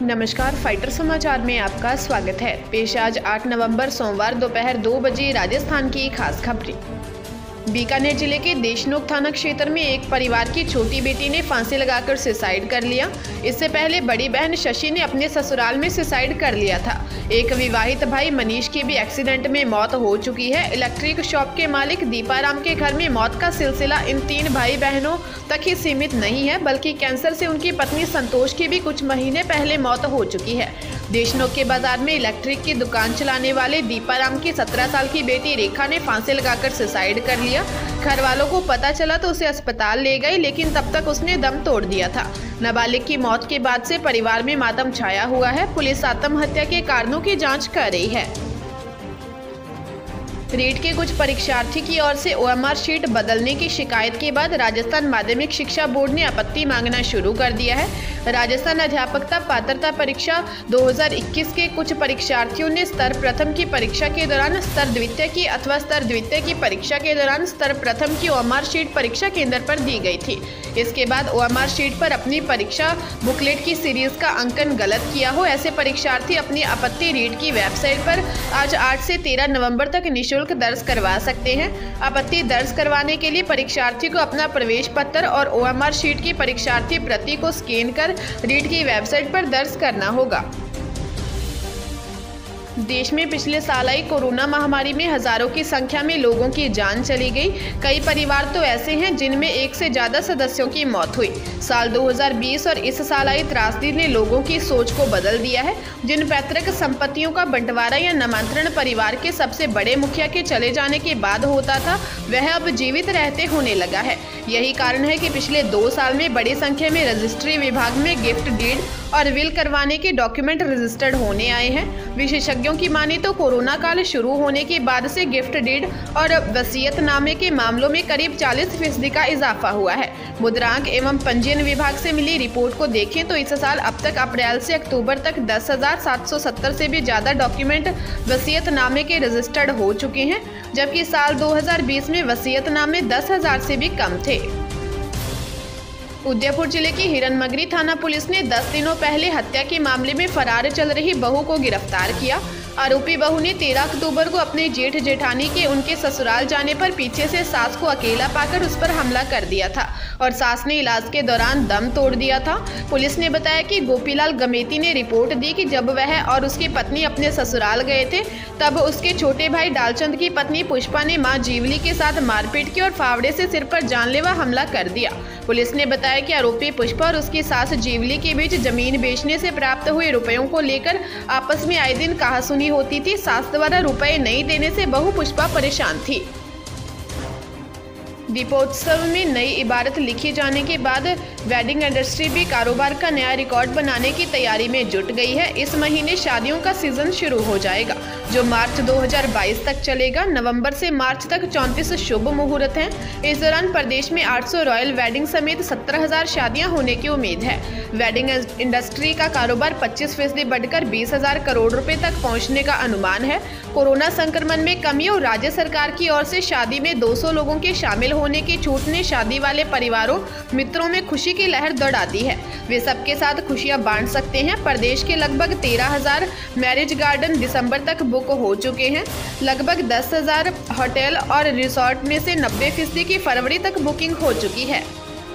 नमस्कार, फाइटर समाचार में आपका स्वागत है। पेश आज 8 नवंबर सोमवार दोपहर 2 बजे राजस्थान की खास खबरें। बीकानेर जिले के देशनोक थाना क्षेत्र में एक परिवार की छोटी बेटी ने फांसी लगाकर सुसाइड कर लिया। इससे पहले बड़ी बहन शशि ने अपने ससुराल में सुसाइड कर लिया था। एक विवाहित भाई मनीष की भी एक्सीडेंट में मौत हो चुकी है। इलेक्ट्रिक शॉप के मालिक दीपाराम के घर में मौत का सिलसिला इन 3 भाई बहनों तक ही सीमित नहीं है, बल्कि कैंसर से उनकी पत्नी संतोष की भी कुछ महीने पहले मौत हो चुकी है। देशनोक के बाजार में इलेक्ट्रिक की दुकान चलाने वाले दीपाराम की 17 साल की बेटी रेखा ने फांसी लगाकर सुसाइड कर लिया। घर वालों को पता चला तो उसे अस्पताल ले गए, लेकिन तब तक उसने दम तोड़ दिया था। नाबालिग की मौत के बाद से परिवार में मातम छाया हुआ है। पुलिस आत्महत्या के कारणों की जांच कर रही है। रीट के कुछ परीक्षार्थी की ओर से ओएमआर शीट बदलने की शिकायत के बाद राजस्थान माध्यमिक शिक्षा बोर्ड ने आपत्ति मांगना शुरू कर दिया है। राजस्थान अध्यापकता पात्रता परीक्षा 2021 के कुछ परीक्षार्थियों ने स्तर प्रथम की परीक्षा के दौरान स्तर द्वितीय की अथवा स्तर द्वितीय की परीक्षा के दौरान स्तर प्रथम की ओएमआर शीट परीक्षा केंद्र पर दी गई थी। इसके बाद ओएमआर शीट पर अपनी परीक्षा बुकलेट की सीरीज का अंकन गलत किया हो, ऐसे परीक्षार्थी अपनी आपत्ति रीट की वेबसाइट पर आज 8 से 13 नवंबर तक निःशुल्क दर्ज करवा सकते हैं। आपत्ति दर्ज करवाने के लिए परीक्षार्थी को अपना प्रवेश पत्र और ओएमआर शीट की परीक्षार्थी प्रति को स्कैन कर रीट की वेबसाइट पर दर्ज करना होगा। देश में पिछले साल आई कोरोना महामारी में हजारों की संख्या में लोगों की जान चली गई। कई परिवार तो ऐसे हैं जिनमें एक से ज्यादा सदस्यों की मौत हुई। साल 2020 और इस साल आई त्रासदी ने लोगों की सोच को बदल दिया है। जिन पैतृक संपत्तियों का बंटवारा या नामांतरण परिवार के सबसे बड़े मुखिया के चले जाने के बाद होता था, वह अब जीवित रहते होने लगा है। यही कारण है कि पिछले 2 साल में बड़ी संख्या में रजिस्ट्री विभाग में गिफ्ट डीड और विल करवाने के डॉक्यूमेंट रजिस्टर्ड होने आए हैं। विशेषज्ञों की माने तो कोरोना काल शुरू होने के बाद से गिफ्ट डीड और वसीयतनामे के मामलों में करीब 40% का इजाफा हुआ है। मुद्रांक एवं पंजीयन विभाग से मिली रिपोर्ट को देखें तो इस साल अब तक अप्रैल से अक्टूबर तक 10,770 से भी ज्यादा डॉक्यूमेंट वसीयतनामे के रजिस्टर्ड हो चुके हैं, जबकि साल 2020 में वसीयतनामे 10,000 से भी कम थे। उदयपुर जिले की हिरनमगरी थाना पुलिस ने 10 दिनों पहले हत्या के मामले में फरार चल रही बहू को गिरफ्तार किया। आरोपी बहू ने 13 अक्टूबर को अपने जेठ जेठानी के उनके ससुराल जाने पर पीछे से सास को अकेला पाकर उस पर हमला कर दिया था और सास ने इलाज के दौरान दम तोड़ दिया था। पुलिस ने बताया कि गोपीलाल गमेती ने रिपोर्ट दी कि जब वह और उसकी पत्नी अपने ससुराल गए थे, तब उसके छोटे भाई डालचंद की पत्नी पुष्पा ने मां जीवली के साथ मारपीट की और फावड़े से सिर पर जानलेवा हमला कर दिया। पुलिस ने बताया कि आरोपी पुष्पा और उसकी सास जीवली के बीच जमीन बेचने से प्राप्त हुए रुपयों को लेकर आपस में आए दिन कहासुनी होती थी। सास द्वारा रुपए नहीं देने से बहू पुष्पा परेशान थी। दीपोत्सव में नई इबारत लिखी जाने के बाद वेडिंग इंडस्ट्री भी कारोबार का नया रिकॉर्ड बनाने की तैयारी में जुट गई है। इस महीने शादियों का सीजन शुरू हो जाएगा, जो मार्च 2022 तक चलेगा। नवंबर से मार्च तक 34 शुभ मुहूर्त हैं। इस दौरान प्रदेश में 800 रॉयल वेडिंग समेत 17,000 शादियां होने की उम्मीद है। वेडिंग इंडस्ट्री का कारोबार 25% बढ़कर 20,000 करोड़ रुपए तक पहुंचने का अनुमान है। कोरोना संक्रमण में कमी और राज्य सरकार की ओर से शादी में 200 लोगों के शामिल होने की छूट ने शादी वाले परिवारों मित्रों में खुशी की लहर दौड़ा दी है। वे सबके साथ खुशियां बांट सकते हैं। प्रदेश के लगभग 13,000 मैरिज गार्डन दिसंबर तक बुक हो चुके हैं। लगभग 10,000 होटल और रिसोर्ट में से 90% की फरवरी तक बुकिंग हो चुकी है।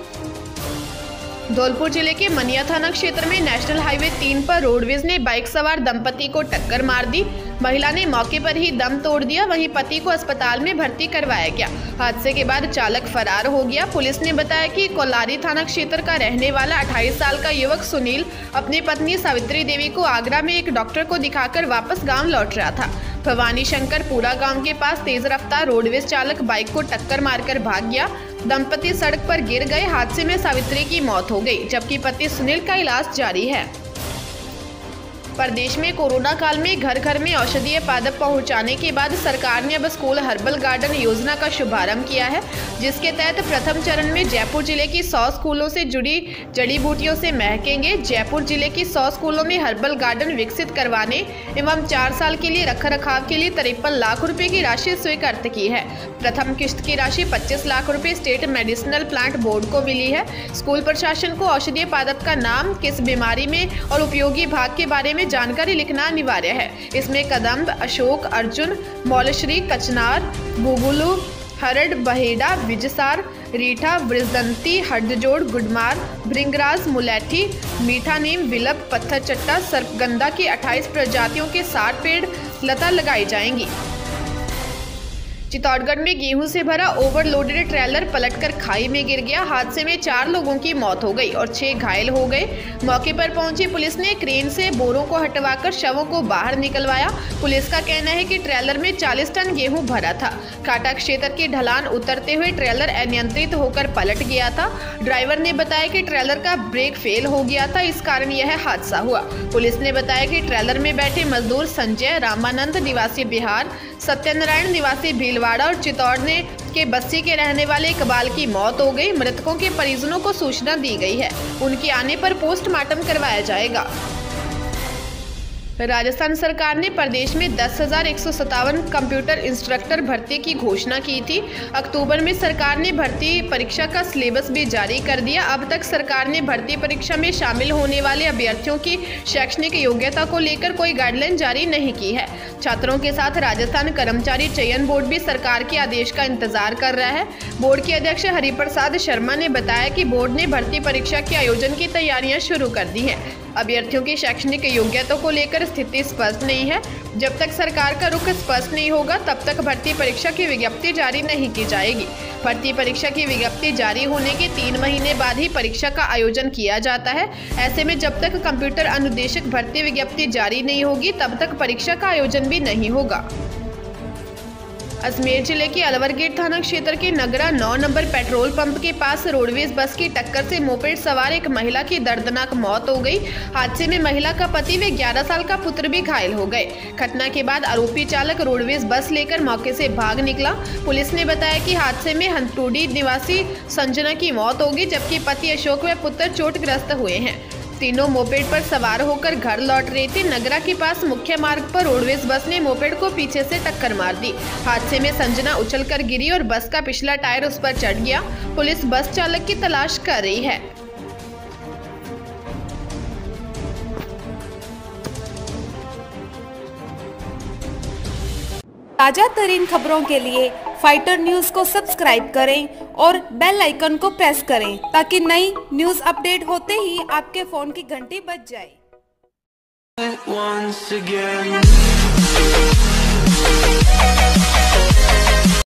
धौलपुर जिले के मनिया थाना क्षेत्र में नेशनल हाईवे 3 पर रोडवेज ने बाइक सवार दंपति को टक्कर मार दी। महिला ने मौके पर ही दम तोड़ दिया, वहीं पति को अस्पताल में भर्ती करवाया गया। हादसे के बाद चालक फरार हो गया। पुलिस ने बताया कि कोलारी थाना क्षेत्र का रहने वाला 28 साल का युवक सुनील अपनी पत्नी सावित्री देवी को आगरा में एक डॉक्टर को दिखाकर वापस गाँव लौट रहा था। भवानी शंकरपुरा गांव के पास तेज रफ्तार रोडवेज चालक बाइक को टक्कर मारकर भाग गया। दंपति सड़क पर गिर गए। हादसे में सावित्री की मौत हो गई, जबकि पति सुनील का इलाज जारी है। प्रदेश में कोरोना काल में घर घर में औषधीय पादप पहुंचाने के बाद सरकार ने अब स्कूल हर्बल गार्डन योजना का शुभारंभ किया है, जिसके तहत प्रथम चरण में जयपुर जिले की 100 स्कूलों से जुड़ी जड़ी बूटियों से महकेंगे। जयपुर जिले की 100 स्कूलों में हर्बल गार्डन विकसित करवाने एवं 4 साल के लिए रखरखाव के लिए 53 लाख रुपए की राशि स्वीकृत की है। प्रथम किश्त की राशि 25 लाख रुपए स्टेट मेडिसिनल प्लांट बोर्ड को मिली है। स्कूल प्रशासन को औषधीय पादप का नाम, किस बीमारी में और उपयोगी भाग के बारे में जानकारी लिखना अनिवार्य है। इसमें कदम्ब, अशोक, अर्जुन, मौलश्री, कचनार, बुबुलू, हरड़, बहेड़ा, विजसार, रीठा, वृजदंती, हड्डजोड़, गुडमार, भृंगराज, मुलैठी, मीठा नीम, विलप, पत्थर चट्टा, सर्पगंधा की 28 प्रजातियों के 60 पेड़ लता लगाई जाएंगी। चित्तौड़गढ़ में गेहूं से भरा ओवरलोडेड ट्रेलर पलटकर खाई में गिर गया। हादसे में 4 लोगों की मौत हो गई और 6 घायल हो गए। मौके पर पहुंची पुलिस ने क्रेन से बोरों को हटवाकर शवों को बाहर निकलवाया। पुलिस का कहना है कि ट्रेलर में 40 टन गेहूं भरा था। काटा क्षेत्र की ढलान उतरते हुए ट्रेलर अनियंत्रित होकर पलट गया था। ड्राइवर ने बताया कि ट्रेलर का ब्रेक फेल हो गया था, इस कारण यह हादसा हुआ। पुलिस ने बताया कि ट्रेलर में बैठे मजदूर संजय रामानंद निवासी बिहार, सत्यनारायण निवासी भीलवाड़ा और चित्तौड़ के बस्सी के रहने वाले इकबाल की मौत हो गई। मृतकों के परिजनों को सूचना दी गई है, उनके आने पर पोस्टमार्टम करवाया जाएगा। राजस्थान सरकार ने प्रदेश में 10,157 कंप्यूटर इंस्ट्रक्टर भर्ती की घोषणा की थी। अक्टूबर में सरकार ने भर्ती परीक्षा का सिलेबस भी जारी कर दिया। अब तक सरकार ने भर्ती परीक्षा में शामिल होने वाले अभ्यर्थियों की शैक्षणिक योग्यता को लेकर कोई गाइडलाइन जारी नहीं की है। छात्रों के साथ राजस्थान कर्मचारी चयन बोर्ड भी सरकार के आदेश का इंतजार कर रहा है। बोर्ड के अध्यक्ष हरिप्रसाद शर्मा ने बताया कि बोर्ड ने भर्ती परीक्षा के आयोजन की तैयारियां शुरू कर दी हैं। अभ्यर्थियों की शैक्षणिक योग्यता को लेकर स्थिति स्पष्ट नहीं है। जब तक सरकार का रुख स्पष्ट नहीं होगा तब तक भर्ती परीक्षा की विज्ञप्ति जारी नहीं की जाएगी। भर्ती परीक्षा की विज्ञप्ति जारी होने के 3 महीने बाद ही परीक्षा का आयोजन किया जाता है। ऐसे में जब तक कंप्यूटर अनुदेशक भर्ती विज्ञप्ति जारी नहीं होगी तब तक परीक्षा का आयोजन भी नहीं होगा। अजमेर जिले के अलवर गेट थाना क्षेत्र के नगरा 9 नंबर पेट्रोल पंप के पास रोडवेज बस की टक्कर से मोपेड सवार एक महिला की दर्दनाक मौत हो गई। हादसे में महिला का पति व 11 साल का पुत्र भी घायल हो गए। घटना के बाद आरोपी चालक रोडवेज बस लेकर मौके से भाग निकला। पुलिस ने बताया कि हादसे में हंटूडी निवासी संजना की मौत होगी, जबकि पति अशोक व पुत्र चोटग्रस्त हुए हैं। तीनों मोपेड पर सवार होकर घर लौट रहे थे। नगरा के पास मुख्य मार्ग पर रोडवेज बस ने मोपेड को पीछे से टक्कर मार दी। हादसे में संजना उछलकर गिरी और बस का पिछला टायर उस पर चढ़ गया। पुलिस बस चालक की तलाश कर रही है। ताजा तरीन खबरों के लिए फाइटर न्यूज को सब्सक्राइब करें और बेल आइकन को प्रेस करें ताकि नई न्यूज अपडेट होते ही आपके फोन की घंटी बज जाए।